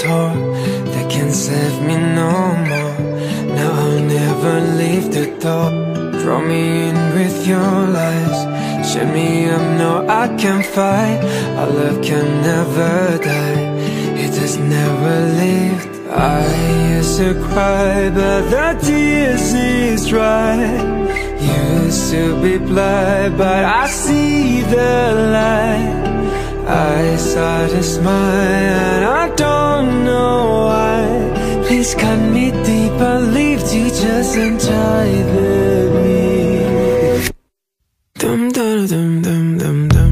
door that can save me no more. Now I'll never leave the door. Draw me in with your lies, shut me up, no I can't fight. Our love can never die, it has never lived. I used to cry, but the tears is dry. Used to be blind, but I see the light. I start to smile and I don't know why. Please cut me deep, I'll leave to just enjoy the beat. Dum-deu-dum-dum-dum-dum.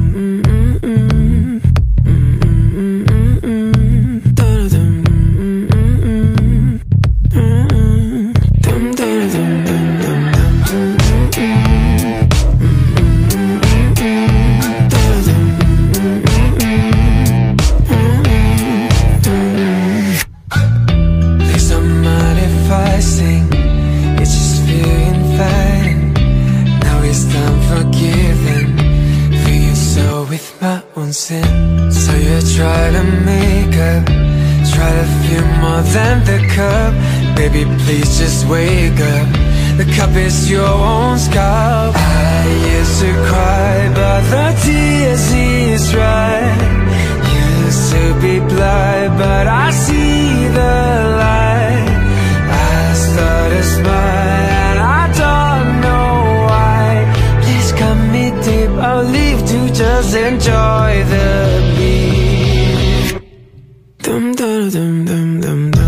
So you try to make up, try to feel more than the cup. Baby, please just wake up, the cup is your own scalp. I used to cry, but the tears is dry. Used to be blind, but I see the light. I start to smile and I don't know why. Please cut me deep, I'll leave to just enjoy the beat. Dum-deu-dum-dum-dum-dum.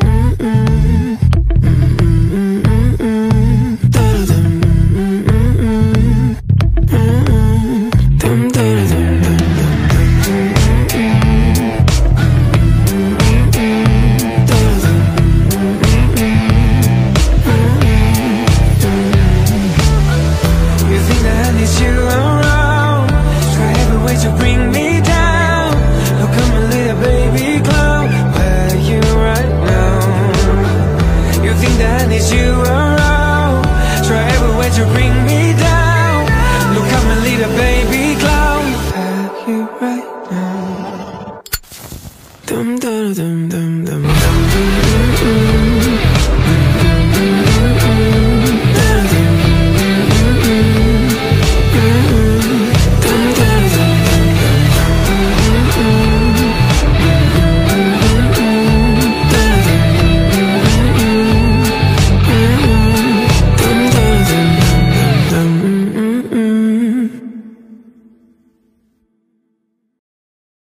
You think that I need you around, try every way to bring me down. Look at my little baby clown, where are you right now? You think that I need you around, try every way to bring me down. Look at my little baby clown, where are you right now? Dum-deu-dum-dum.